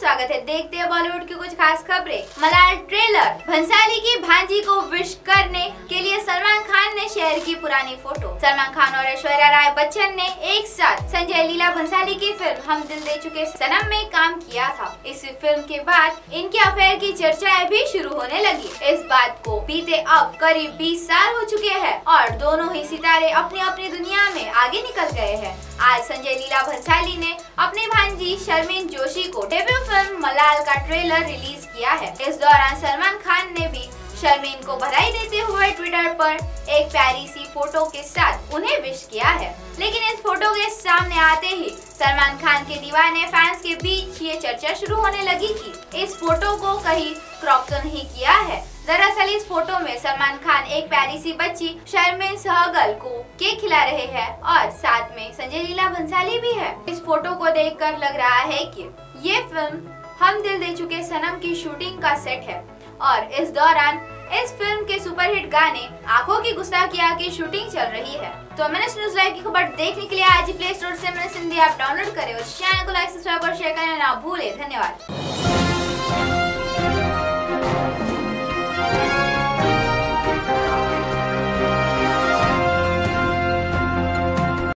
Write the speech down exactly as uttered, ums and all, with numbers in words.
स्वागत है। देखते हैं बॉलीवुड की कुछ खास खबरें। मलाल ट्रेलर। भंसाली की भांजी को विश करने के लिए सलमान खान ने शेयर की पुरानी फोटो। सलमान खान और ऐश्वर्या राय बच्चन ने एक साथ संजय लीला भंसाली की फिल्म हम दिल दे चुके सनम में काम किया था। इस फिल्म के बाद इनके अफेयर की चर्चाएं भी शुरू होने लगी। इस बात को बीते अब करीब बीस साल हो चुके हैं और दोनों ही सितारे अपनी अपनी दुनिया में आगे निकल गए हैं। आज संजय लीला भंसाली ने अपनी भांजी शर्मीन जोशी को डेब्यू फिल्म मलाल का ट्रेलर रिलीज किया है। इस दौरान सलमान खान ने भी शर्मीन को बधाई देते हुए ट्विटर पर एक प्यारी सी फोटो के साथ उन्हें विश किया है। लेकिन इस फोटो के सामने आते ही सलमान खान के दीवाने फैंस के बीच ये चर्चा शुरू होने लगी कि इस फोटो को कहीं क्रॉप तो नहीं किया है। दरअसल इस फोटो में सलमान खान एक प्यारी सी बच्ची शर्मीन सहगल को केक खिला रहे हैं और साथ में संजय लीला भंसाली भी है। इस फोटो को देखकर लग रहा है कि ये फिल्म हम दिल दे चुके सनम की शूटिंग का सेट है और इस दौरान इस फिल्म के सुपरहिट गाने आंखों की गुस्ताखिया की शूटिंग चल रही है। तो मैंने न्यूज़ लाइव की खबर देखने के लिए आज ही प्ले स्टोर से मैंने हिंदी ऐप डाउनलोड करें और चैनल को लाइक सब्सक्राइब और शेयर करना ना भूले। धन्यवाद।